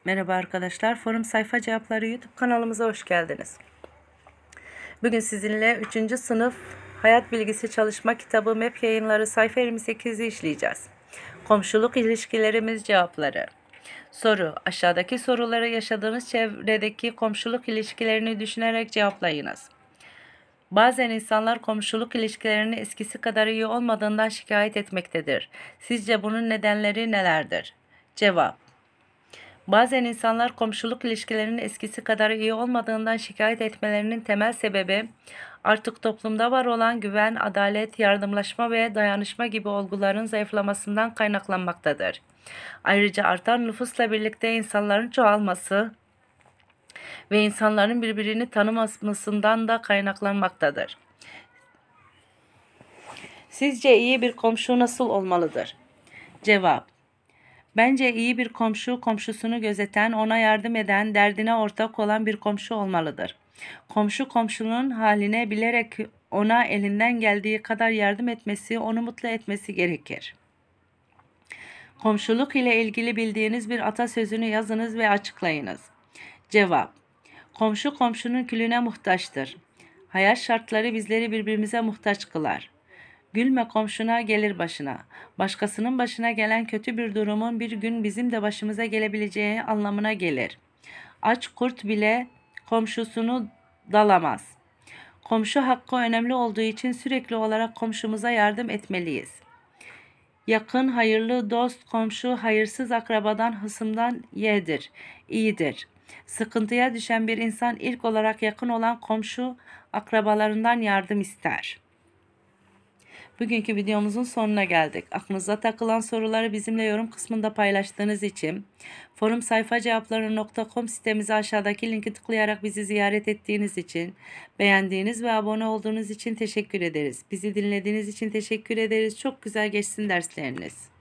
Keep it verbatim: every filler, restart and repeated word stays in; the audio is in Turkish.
Merhaba arkadaşlar, Forum Sayfa Cevapları YouTube kanalımıza hoş geldiniz. Bugün sizinle üçüncü sınıf Hayat Bilgisi Çalışma Kitabı M E P Yayınları sayfa yirmi sekiz'i işleyeceğiz. Komşuluk ilişkilerimiz cevapları. Soru: aşağıdaki soruları yaşadığınız çevredeki komşuluk ilişkilerini düşünerek cevaplayınız. Bazen insanlar komşuluk ilişkilerinin eskisi kadar iyi olmadığından şikayet etmektedir. Sizce bunun nedenleri nelerdir? Cevap: Bazen insanlar komşuluk ilişkilerinin eskisi kadar iyi olmadığından şikayet etmelerinin temel sebebi artık toplumda var olan güven, adalet, yardımlaşma ve dayanışma gibi olguların zayıflamasından kaynaklanmaktadır. Ayrıca artan nüfusla birlikte insanların çoğalması ve insanların birbirini tanımasından da kaynaklanmaktadır. Sizce iyi bir komşu nasıl olmalıdır? Cevap: Bence iyi bir komşu, komşusunu gözeten, ona yardım eden, derdine ortak olan bir komşu olmalıdır. Komşu, komşunun haline bilerek ona elinden geldiği kadar yardım etmesi, onu mutlu etmesi gerekir. Komşuluk ile ilgili bildiğiniz bir atasözünü yazınız ve açıklayınız. Cevap: Komşu komşunun külüne muhtaçtır. Hayat şartları bizleri birbirimize muhtaç kılar. Gülme komşuna gelir başına. Başkasının başına gelen kötü bir durumun bir gün bizim de başımıza gelebileceği anlamına gelir. Aç kurt bile komşusunu dalamaz. Komşu hakkı önemli olduğu için sürekli olarak komşumuza yardım etmeliyiz. Yakın, hayırlı dost, komşu, hayırsız akrabadan, hısımdan yeğdir, iyidir. Sıkıntıya düşen bir insan ilk olarak yakın olan komşu, akrabalarından yardım ister. Bugünkü videomuzun sonuna geldik. Aklınıza takılan soruları bizimle yorum kısmında paylaştığınız için, forum sayfa cevapları nokta com sitemize aşağıdaki linki tıklayarak bizi ziyaret ettiğiniz için, beğendiğiniz ve abone olduğunuz için teşekkür ederiz. Bizi dinlediğiniz için teşekkür ederiz. Çok güzel geçsin dersleriniz.